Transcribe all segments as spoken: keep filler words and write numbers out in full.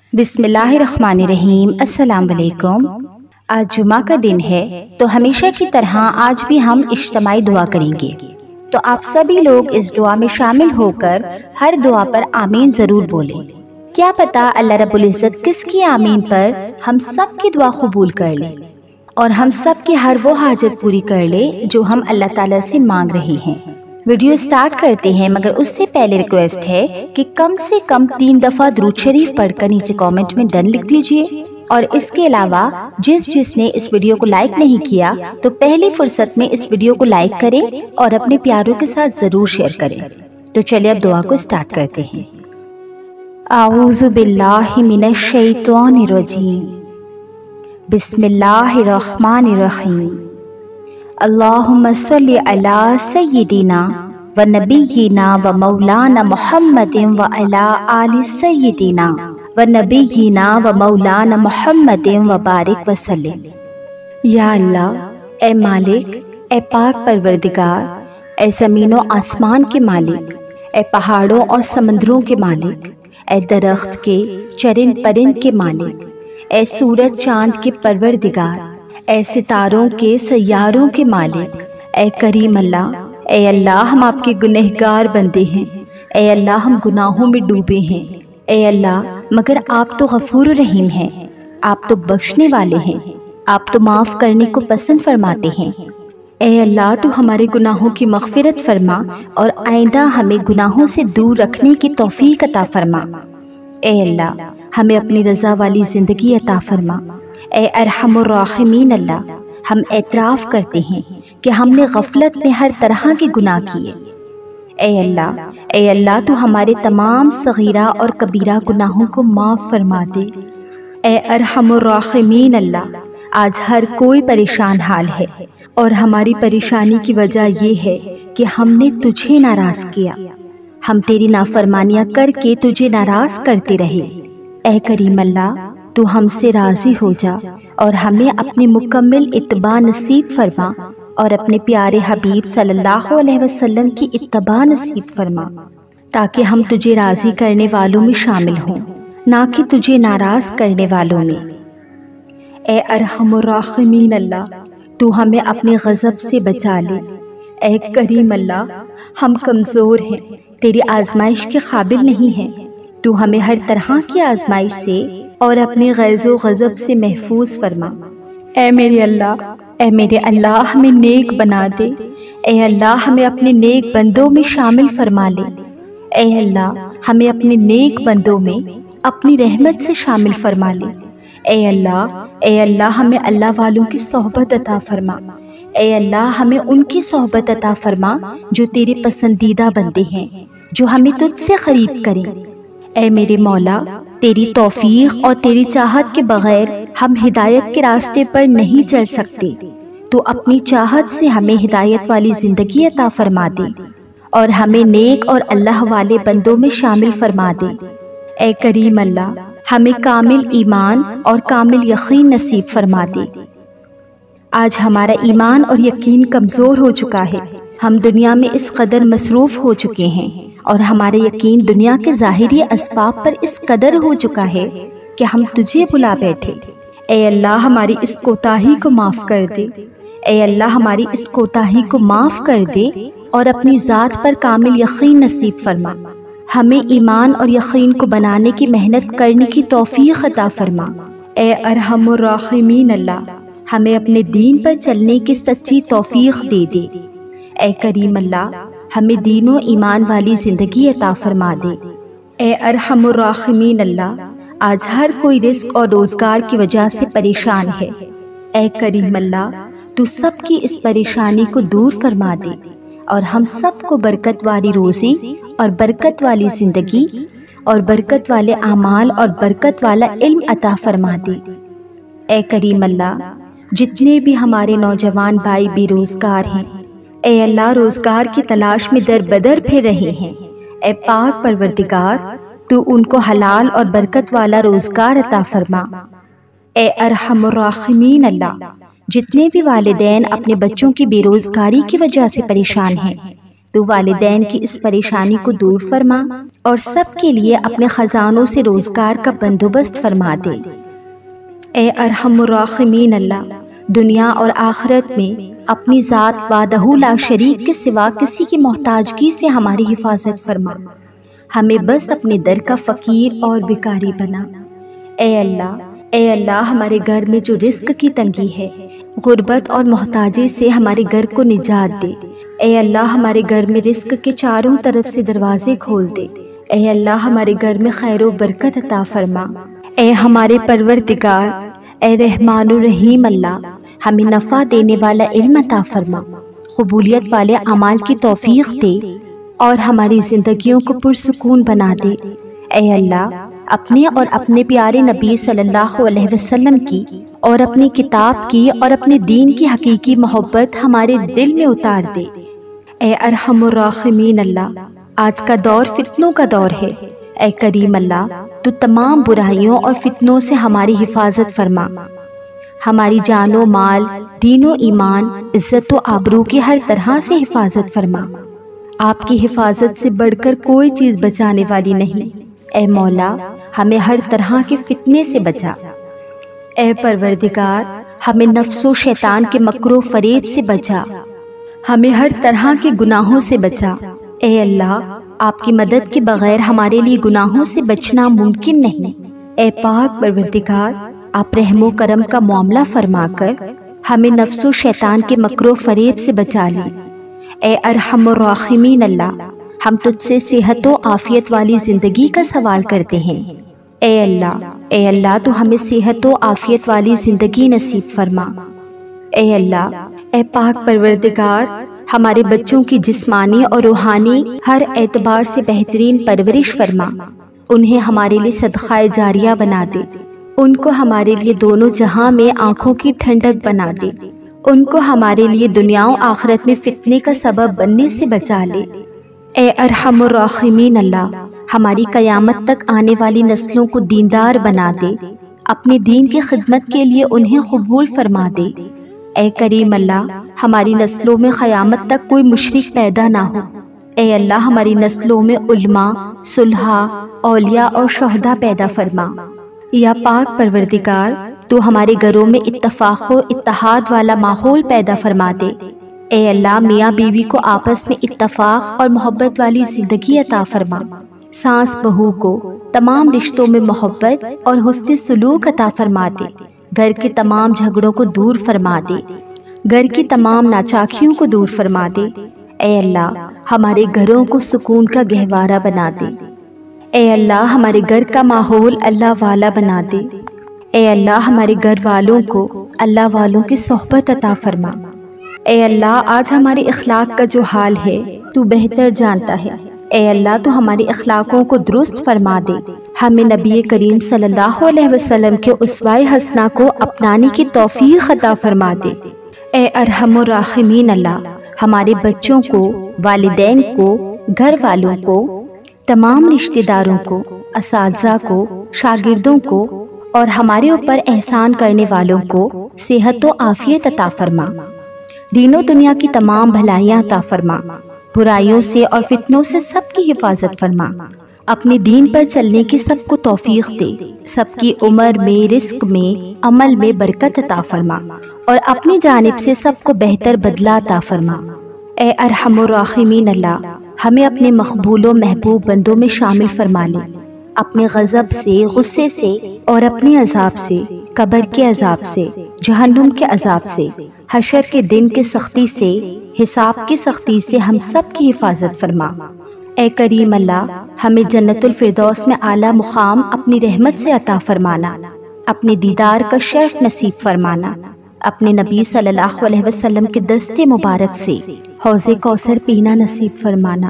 بسم اللہ الرحمن الرحیم۔ السلام علیکم۔ آج جمعہ کا دن ہے تو ہمیشہ کی طرح آج بھی ہم اجتماعی دعا کریں گے، تو آپ سبھی لوگ اس دعا میں شامل ہو کر ہر دعا پر آمین ضرور بولیں۔ کیا پتا اللہ رب العزت کس کی آمین پر ہم سب کی دعا قبول کر لے اور ہم سب کی ہر وہ حاجت پوری کر لے جو ہم اللہ تعالیٰ سے مانگ رہے ہیں۔ ویڈیو سٹارٹ کرتے ہیں، مگر اس سے پہلے ریکویسٹ ہے کہ کم سے کم تین دفعہ درود شریف پڑھ کر نیچے کامنٹ میں ڈن لکھ دیجئے، اور اس کے علاوہ جس جس نے اس ویڈیو کو لائک نہیں کیا تو پہلی فرصت میں اس ویڈیو کو لائک کریں اور اپنے پیاروں کے ساتھ ضرور شیئر کریں۔ تو چلیے اب دعا کو سٹارٹ کرتے ہیں۔ اعوذ باللہ من الشیطان الرجیم، بسم اللہ الرحمن الرحیم۔ اللہم صلی علی سیدنا و نبینا و مولانا محمد و علی آل سیدنا و نبینا و مولانا محمد و بارک وسلم۔ یا اللہ، اے مالک، اے پاک پروردگار، اے زمین و آسمان کے مالک، اے پہاڑوں اور سمندروں کے مالک، اے درخت کے چرند پرند کے مالک، اے سورج چاند کے پروردگار، اے ستاروں کے سیاروں کے مالک، اے کریم اللہ، اے اللہ ہم آپ کے گنہگار بندے ہیں، اے اللہ ہم گناہوں میں ڈوبے ہیں، اے اللہ مگر آپ تو غفور رحیم ہیں، آپ تو بخشنے والے ہیں، آپ تو معاف کرنے کو پسند فرماتے ہیں۔ اے اللہ تو ہمارے گناہوں کی مغفرت فرما اور آئندہ ہمیں گناہوں سے دور رکھنے کی توفیق عطا فرما۔ اے اللہ ہمیں اپنی رضا والی زندگی عطا فرما۔ اے ارحم الراحمین اللہ، ہم اعتراف کرتے ہیں کہ ہم نے غفلت میں ہر طرح کے گناہ کیے۔ اے اللہ اے اللہ تو ہمارے تمام صغیرہ اور کبیرہ گناہوں کو معاف فرما دے۔ اے ارحم الراحمین اللہ، آج ہر کوئی پریشان حال ہے اور ہماری پریشانی کی وجہ یہ ہے کہ ہم نے تجھے ناراض کیا، ہم تیری نافرمانیاں کر کے تجھے ناراض کرتے رہے۔ اے کریم اللہ تو ہم سے راضی ہو جا اور ہمیں اپنی مکمل اتباع نصیب فرما اور اپنے پیارے حبیب صلی اللہ علیہ وسلم کی اتباع نصیب فرما، تاکہ ہم تجھے راضی کرنے والوں میں شامل ہوں، نہ کہ تجھے ناراض کرنے والوں میں۔ اے ارحم الراحمین اللہ، تو ہمیں اپنے غضب سے بچا لے۔ اے کریم اللہ، ہم کمزور ہیں، تیری آزمائش کے قابل نہیں ہیں، تو ہمیں ہر طرح کی آزمائش سے اور اپنے غیظ و غضب سے محفوظ فرما۔ اے میرے اللہ اے میرے اللہ ہمیں نیک بنا دے۔ اے اللہ ہمیں اپنے نیک بندوں میں شامل فرما لے۔ اے اللہ ہمیں اپنے نیک بندوں میں اپنی رحمت سے شامل فرما لے۔ اے اللہ اے اللہ ہمیں اللہ والوں کی صحبت عطا فرما۔ اے اللہ ہمیں ان کی صحبت عطا فرما جو تیرے پسندیدہ بندے ہیں، جو ہمیں تجھ سے قریب کریں۔ اے میرے مولا، تیری توفیق اور تیری چاہت کے بغیر ہم ہدایت کے راستے پر نہیں چل سکتے، تو اپنی چاہت سے ہمیں ہدایت والی زندگی عطا فرما دے اور ہمیں نیک اور اللہ والے بندوں میں شامل فرما دے۔ اے کریم اللہ، ہمیں کامل ایمان اور کامل یقین نصیب فرما دے۔ آج ہمارا ایمان اور یقین کمزور ہو چکا ہے، ہم دنیا میں اس قدر مصروف ہو چکے ہیں اور ہمارا یقین دنیا کے ظاہری اسباب پر اس قدر ہو چکا ہے کہ ہم تجھے بلا بیٹھے۔ اے اللہ ہماری اس کوتاہی کو معاف کر دے۔ اے اللہ ہماری اس کوتاہی کو معاف کر دے اور اپنی ذات پر کامل یقین نصیب فرما۔ ہمیں ایمان اور یقین کو بنانے کی محنت کرنے کی توفیق عطا فرما۔ اے ارحم الراحمین اللہ، ہمیں اپنے دین پر چلنے کی سچی توفیق دے دے۔ اے کریم اللہ، ہمیں دین و ایمان والی زندگی عطا فرما دے۔ اے ارحم الراحمین اللہ، آج ہر کوئی رزق اور روزگار کی وجہ سے پریشان ہے۔ اے کریم اللہ، تو سب کی اس پریشانی کو دور فرما دے اور ہم سب کو برکت والی روزی اور برکت والی زندگی اور برکت والے اعمال اور برکت والا علم عطا فرما دے۔ اے کریم اللہ، جتنے بھی ہمارے نوجوان بھائی بے روزگار ہیں، اے اللہ روزگار کی تلاش میں در بدر پھر رہے ہیں، اے پاک پروردگار تو ان کو حلال اور برکت والا روزگار عطا فرما۔ اے ارحم الراحمین اللہ، جتنے بھی والدین اپنے بچوں کی بے روزگاری کی وجہ سے پریشان ہیں، تو والدین کی اس پریشانی کو دور فرما اور سب کے لیے اپنے خزانوں سے روزگار کا بندوبست فرما دے۔ اے ارحم الراحمین اللہ، دنیا اور آخرت میں اپنی ذات وحدہ لا شریک کے سوا کسی کی محتاجگی سے ہماری حفاظت فرما، ہمیں بس اپنے در کا فقیر اور بیکاری بنا۔ اے اللہ اے اللہ ہمارے گھر میں جو رزق کی تنگی ہے، غربت اور محتاجی سے ہمارے گھر کو نجات دے۔ اے اللہ ہمارے گھر میں رزق کے چاروں طرف سے دروازے کھول دے۔ اے اللہ ہمارے گھر میں خیر و برکت عطا فرما۔ اے ہمارے پروردگار، اے رحمان الرحیم اللہ، ہمیں نفع دینے والا علم عطا فرما، قبولیت والے اعمال کی توفیق دے اور ہماری زندگیوں کو پرسکون بنا دے۔ اے اللہ اپنے اور اپنے پیارے نبی صلی اللہ علیہ وسلم کی اور اپنی کتاب کی اور اپنے دین کی حقیقی محبت ہمارے دل میں اتار دے۔ اے ارحم الراحمین اللہ، آج کا دور فتنوں کا دور ہے۔ اے کریم اللہ، تو تمام برائیوں اور فتنوں سے ہماری حفاظت فرما، ہماری جان و مال، دین و ایمان، عزت و آبرو کی ہر طرح سے حفاظت فرما۔ آپ کی حفاظت سے بڑھ کر کوئی چیز بچانے والی نہیں۔ اے مولا، ہمیں ہر طرح کے فتنے سے بچا۔ اے پروردگار، ہمیں نفس و شیطان کے مکر و فریب سے بچا، ہمیں ہر طرح کے گناہوں سے بچا۔ اے اللہ، آپ کی مدد کے بغیر ہمارے لیے گناہوں سے بچنا ممکن نہیں۔ اے پاک پروردگار، آپ رحم و کرم کا معاملہ فرما کر ہمیں نفس و شیطان کے مکر و فریب سے بچا لی۔ اے ارحم الراحمین اللہ، ہم تجھ سے صحت و عافیت والی زندگی کا سوال کرتے ہیں۔ اے اللہ اے اللہ تو ہمیں صحت و عافیت والی زندگی نصیب فرما۔ اے اللہ اے پاک پروردگار، ہمارے بچوں کی جسمانی اور روحانی ہر اعتبار سے بہترین پرورش فرما، انہیں ہمارے لیے صدقہ جاریہ بنا دے، ان کو ہمارے لیے دونوں جہاں میں آنکھوں کی ٹھنڈک بنا دے، ان کو ہمارے لیے دنیا و آخرت میں فتنے کا سبب بننے سے بچا لے۔ اے ارحم الراحمین اللہ، ہماری قیامت تک آنے والی نسلوں کو دیندار بنا دے، اپنے دین کی خدمت کے لیے انہیں قبول فرما دے۔ اے کریم اللہ، ہماری نسلوں میں قیامت تک کوئی مشرک پیدا نہ ہو۔ اے اللہ، ہماری نسلوں میں علماء، صلحاء، اولیاء اور شہداء پیدا فرما۔ یا پاک پروردگار، تو ہمارے گھروں میں اتفاق و اتحاد والا ماحول پیدا فرما دے۔ اے اللہ، میاں بیوی کو آپس میں اتفاق اور محبت والی زندگی عطا فرما، ساس بہو کو تمام رشتوں میں محبت اور حسن سلوک عطا فرما دے، گھر کے تمام جھگڑوں کو دور فرما دے، گھر کی تمام ناچاکیوں کو دور فرما دے۔ اے اللہ، ہمارے گھروں کو سکون کا گہوارہ بنا دے۔ اے اللہ، ہمارے گھر کا ماحول اللہ والا بنا دے۔ اے اللہ، ہمارے گھر والوں کو اللہ والوں کی صحبت عطا فرما۔ اے اللہ، آج ہمارے اخلاق کا جو حال ہے تو بہتر جانتا ہے۔ اے اللہ، تو ہماری اخلاقوں کو درست فرما دے، ہمیں نبی کریم صلی اللہ علیہ وسلم کے اسوہ حسنہ کو اپنانے کی توفیق عطا فرما دے۔ اے ارحم الراحمین اللہ، ہمارے بچوں کو، والدین کو، گھر والوں کو، تمام رشتہ داروں کو، اساتذہ کو، شاگردوں کو اور ہمارے اوپر احسان کرنے والوں کو صحت و عافیت عطا فرما، دین و دنیا کی تمام بھلائیاں عطا فرما، برائیوں سے اور فتنوں سے سب کی حفاظت فرما، اپنے دین پر چلنے کی سب کو توفیق دے، سب کی عمر میں، رزق میں، عمل میں برکت عطا فرما اور اپنی جانب سے سب کو بہتر بدلہ عطا فرما۔ اے ارحم الراحمین اللہ، ہمیں اپنے مقبول و محبوب بندوں میں شامل فرما لے، اپنے غضب سے، غصے سے اور اپنے عذاب سے، قبر کے عذاب سے، جہنم کے عذاب سے، حشر کے دن کے سختی سے، حساب کی سختی سے ہم سب کی حفاظت فرما۔ اے کریم اللہ، ہمیں جنت الفردوس میں اعلیٰ مقام اپنی رحمت سے عطا فرمانا، اپنے دیدار کا شرف نصیب فرمانا، اپنے نبی صلی اللہ علیہ وسلم کے دست مبارک سے حوض کوثر پینا نصیب فرمانا،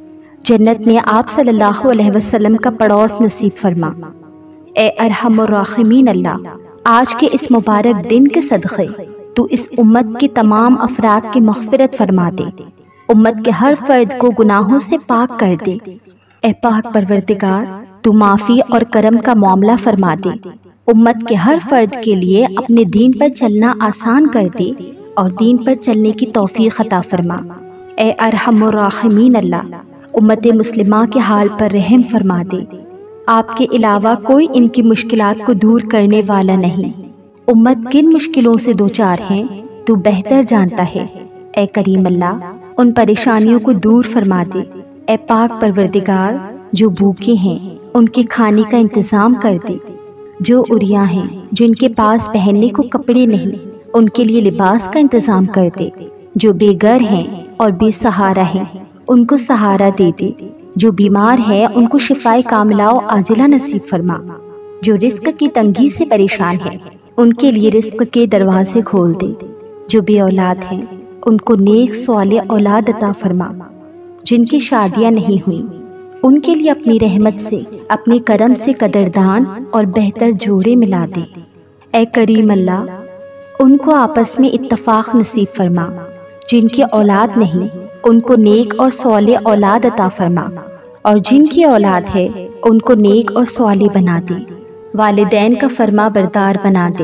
جنت میں آپ صلی اللہ علیہ وسلم کا پڑوس نصیب فرما۔ اے ارحم الراحمین اللہ، آج کے اس مبارک دن کے صدقے تو اس امت کے تمام افراد کی مغفرت فرما دے، امت کے ہر فرد کو گناہوں سے پاک کر دے۔ اے پاک پروردگار، تو معافی اور کرم کا معاملہ فرما دے، امت کے ہر فرد کے لیے اپنے دین پر چلنا آسان کر دے اور دین پر چلنے کی توفیق عطا فرما۔ اے ارحم الراحمین اللہ، امت مسلمہ کے حال پر رحم فرما دے۔ آپ کے علاوہ کوئی ان کی مشکلات کو دور کرنے والا نہیں۔ امت کن مشکلوں سے دوچار ہیں تو بہتر جانتا ہے۔ اے کریم اللہ، ان پریشانیوں کو دور فرما دے۔ اے پاک پروردگار، جو بھوکے ہیں ان کے کھانے کا انتظام کر دے۔ جو عریاں ہیں، جن کے پاس پہننے کو کپڑے نہیں، ان کے لیے لباس کا انتظام کر دے۔ جو بے گھر ہیں اور بے سہارا ہیں، ان کو سہارا دے دے۔ جو بیمار ہیں ان کو شفائے کاملہ و عاجلہ نصیب فرما۔ جو رزق کی تنگی سے پریشان ہیں، ان کے لیے رزق کے دروازے کھول دے۔ جو بے اولاد ہیں ان کو نیک صالح اولاد عطا فرما۔ جن کی شادیاں نہیں ہوئیں ان کے لیے اپنی رحمت سے، اپنے کرم سے قدردان اور بہتر جوڑے ملا دے۔ اے کریم اللہ، ان کو آپس میں اتفاق نصیب فرما۔ جن کی اولاد نہیں ان کو نیک اور صالح اولاد عطا فرما، اور جن کی اولاد ہے ان کو نیک اور صالح بنا دے، والدین کا فرما بردار بنا دے۔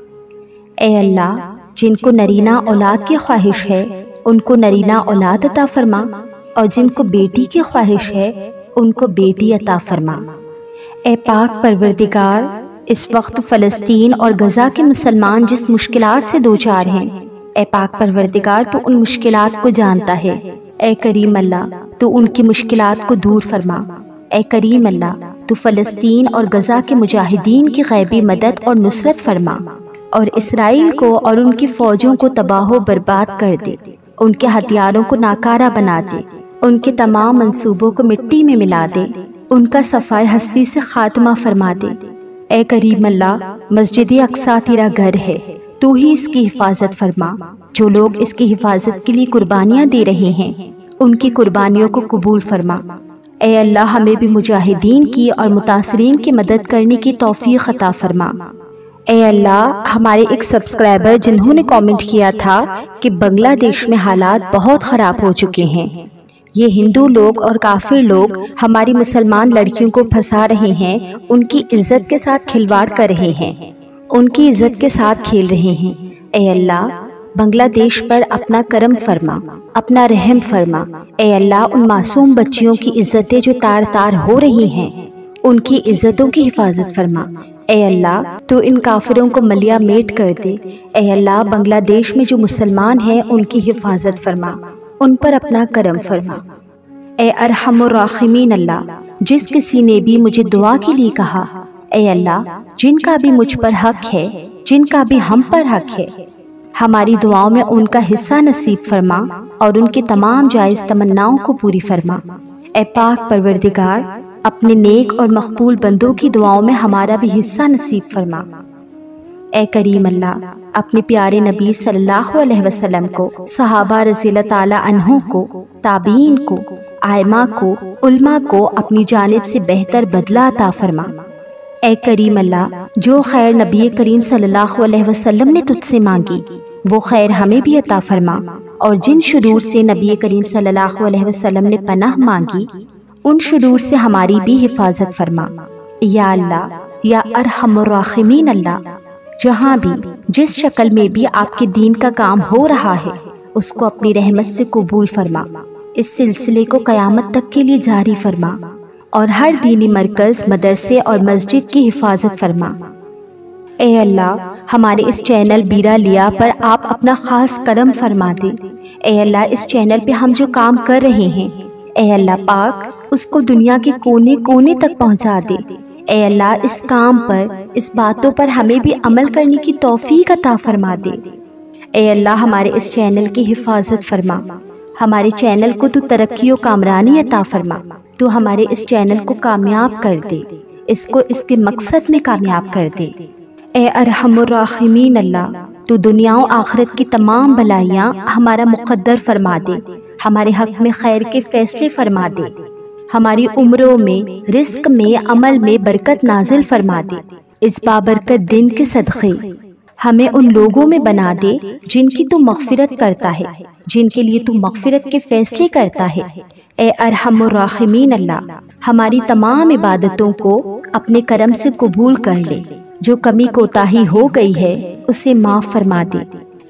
اے اللہ، جن کو نرینہ اولاد کی خواہش ہے ان کو نرینہ اولاد عطا فرما، اور جن کو بیٹی کی خواہش ہے ان کو بیٹی عطا فرما۔ اے پاک پروردگار، اس وقت فلسطین اور غزہ کے مسلمان جس مشکلات سے دوچار ہیں، اے پاک پروردگار تو ان مشکلات کو جانتا ہے۔ اے کریم اللہ، تو ان کی مشکلات کو دور فرما۔ اے کریم اللہ، تو فلسطین اور غزہ کے مجاہدین کی غیبی مدد اور نصرت فرما، اور اسرائیل کو اور ان کی فوجوں کو تباہ و برباد کر دے، ان کے ہتھیاروں کو ناکارہ بنا دے، ان کے تمام منصوبوں کو مٹی میں ملا دے، ان کا صفائے ہستی سے خاتمہ فرما دے۔ اے کریم اللہ، مسجد اقصیٰ تیرا گھر ہے، تو ہی اس کی حفاظت فرما۔ جو لوگ اس کی حفاظت کے لیے قربانیاں دے رہے ہیں ان کی قربانیوں کو قبول فرما۔ اے اللہ، ہمیں بھی مجاہدین کی اور متاثرین کی مدد کرنے کی توفیق عطا فرما۔ اے اللہ، ہمارے ایک سبسکرائبر جنہوں نے کامنٹ کیا تھا کہ بنگلہ دیش میں حالات بہت خراب ہو چکے ہیں، یہ ہندو لوگ اور کافر لوگ ہماری مسلمان لڑکیوں کو پھنسا رہے ہیں، ان کی عزت کے ساتھ کھلواڑ کر رہے ہیں، ان کی عزت کے ساتھ کھیل رہے ہیں۔ اے اللہ، بنگلہ دیش پر اپنا کرم فرما، اپنا رحم فرما۔ اے اللہ، ان معصوم بچیوں کی عزتیں جو تار تار ہو رہی ہیں ان کی عزتوں کی حفاظت فرما۔ اے اللہ، تو ان کافروں کو ملیا میٹ کر دے۔ اے اللہ، بنگلہ دیش میں جو مسلمان ہیں ان کی حفاظت فرما، ان پر اپنا کرم فرما۔ اے ارحم الراحمین اللہ، جس کسی نے بھی مجھے دعا کے لیے کہا، اے اللہ، جن کا بھی مجھ پر حق ہے، جن کا بھی ہم پر حق ہے، ہماری دعاؤں میں ان کا حصہ نصیب فرما، اور ان کی تمام جائز تمناؤں کو پوری فرما۔ اے پاک پروردگار، اپنے نیک اور مقبول بندوں کی دعاؤں میں ہمارا بھی حصہ نصیب فرما۔ اے کریم اللہ، اپنے پیارے نبی صلی اللہ علیہ وسلم کو، صحابہ رضی اللہ تعالی عنہ کو، تابعین کو، ائمہ کو، علماء کو اپنی جانب سے بہتر بدلہ عطا فرما۔ اے کریم اللہ، جو خیر نبی کریم صلی اللہ علیہ وسلم نے تجھ سے مانگی وہ خیر ہمیں بھی عطا فرما، اور جن شرور سے نبی کریم صلی اللہ علیہ وسلم نے پناہ مانگی ان شرور سے ہماری بھی حفاظت فرما۔ یا اللہ، یا ارحم الراحمین اللہ، جہاں بھی جس شکل میں بھی آپ کے دین کا کام ہو رہا ہے اس کو اپنی رحمت سے قبول فرما، اس سلسلے کو قیامت تک کے لیے جاری فرما، اور ہر دینی مرکز، مدرسے اور مسجد کی حفاظت فرما۔ اے اللہ، ہمارے اس چینل بیرا لیا پر آپ اپنا خاص کرم فرما دے۔ اے اللہ، اس چینل پہ ہم جو کام کر رہے ہیں، اے اللہ پاک، اس کو دنیا کے کونے کونے تک پہنچا دے۔ اے اللہ، اس کام پر، اس باتوں پر ہمیں بھی عمل کرنے کی توفیق عطا فرما دے۔ اے اللہ، ہمارے اس چینل کی حفاظت فرما، ہمارے چینل کو تو ترقی و کامرانی عطا فرما، تو ہمارے اس چینل کو کامیاب کر دے، اس کو اس کے مقصد میں کامیاب کر دے۔ اے ارحم الراحمین اللہ، تو دنیا و آخرت کی تمام بلائیاں ہمارا مقدر فرما دے، ہمارے حق میں خیر کے فیصلے فرما دے، ہماری عمروں میں، رزق میں، عمل میں برکت نازل فرما دے۔ اس بابرکت دن کے صدقے ہمیں ان لوگوں میں بنا دے جن کی تو مغفرت کرتا ہے، جن کے لیے تو مغفرت کے فیصلے کرتا ہے۔ اے ارحم الراحمین اللہ، ہماری تمام عبادتوں کو اپنے کرم سے قبول کر لے، جو کمی کوتاہی ہو گئی ہے اسے معاف فرما دے۔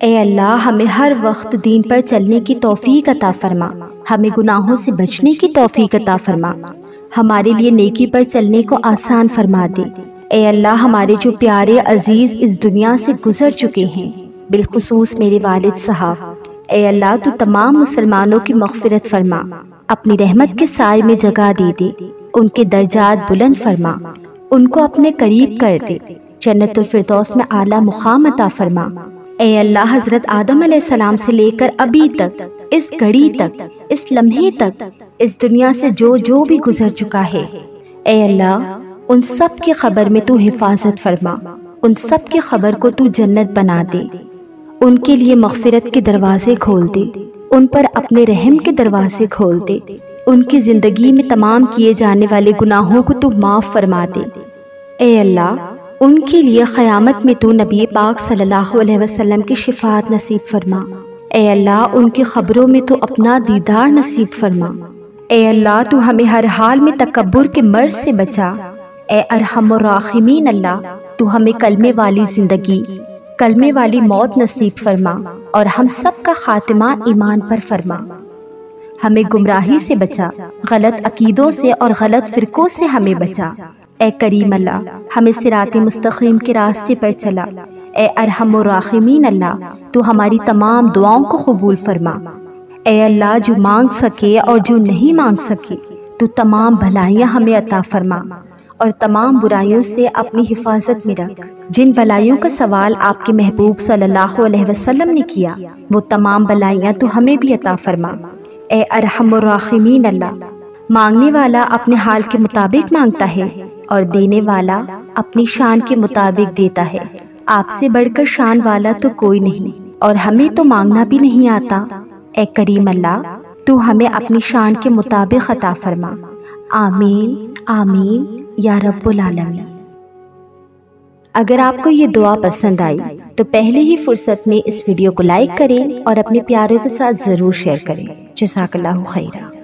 اے اللہ ہمیں ہر وقت دین پر چلنے کی توفیق عطا فرما، ہمیں گناہوں سے بچنے کی توفیق عطا فرما، ہمارے لیے نیکی پر چلنے کو آسان فرما دے۔ اے اللہ ہمارے جو پیارے عزیز اس دنیا سے گزر چکے ہیں، بالخصوص میرے والد صاحب، اے اللہ تو تمام مسلمانوں کی مغفرت فرما، اپنی رحمت کے سائے میں جگہ دے دے، ان کے درجات بلند فرما، ان کو اپنے قریب کر دے، جنت الفردوس میں اعلیٰ مقام عطا فرما۔ اے اللہ حضرت آدم علیہ السلام سے لے کر ابھی تک، اس گھڑی تک، اس لمحے تک، اس دنیا سے جو جو بھی گزر چکا ہے، اے اللہ ان سب کی خبر میں تو حفاظت فرما، ان سب کی خبر کو تو جنت بنا دے، ان کے لیے مغفرت کے دروازے کھول دے، ان پر اپنے رحم کے دروازے کھول دے، ان کی زندگی میں تمام کیے جانے والے گناہوں کو تو معاف فرما دے۔ اے اللہ ان کے لیے قیامت میں تو نبی پاک صلی اللہ علیہ وسلم کی شفاعت نصیب فرما۔ اے اللہ ان کی خبروں میں تو اپنا دیدار نصیب فرما۔ اے اللہ تو ہمیں ہر حال میں تکبر کے مرض سے بچا۔ اے ارحم الراحمین اللہ تو ہمیں کلمے والی زندگی، کلمے والی موت نصیب فرما، اور ہم سب کا خاتمہ ایمان پر فرما۔ ہمیں گمراہی سے بچا، غلط عقیدوں سے اور غلط فرقوں سے ہمیں بچا۔ اے کریم اللہ ہمیں صراط مستقیم کے راستے پر چلا۔ اے ارحم الراحمین اللہ تو ہماری تمام دعاؤں کو قبول فرما۔ اے اللہ جو مانگ سکے اور جو نہیں مانگ سکے تو تمام بھلائیاں ہمیں عطا فرما، اور تمام برائیوں سے اپنی حفاظت میں رکھ۔ جن بلائیوں کا سوال آپ کے محبوب صلی اللہ علیہ وسلم نے کیا، وہ تمام بلائیاں تو ہمیں بھی عطا فرما۔ اے ارحم الراحمین اللہ مانگنے والا اپنے حال کے مطابق مانگتا ہے، اور دینے والا اپنی شان کے مطابق دیتا ہے۔ آپ سے بڑھ کر شان والا تو کوئی نہیں، اور ہمیں تو مانگنا بھی نہیں آتا۔ اے کریم اللہ تو ہمیں اپنی شان کے مطابق عطا فرما۔ آمین آمین یا رب العالمین۔ اگر آپ کو یہ دعا پسند آئی تو پہلے ہی فرصت میں اس ویڈیو کو لائک کریں اور اپنے پیاروں کے ساتھ ضرور شیئر کریں۔ جزاک اللہ خیرہ۔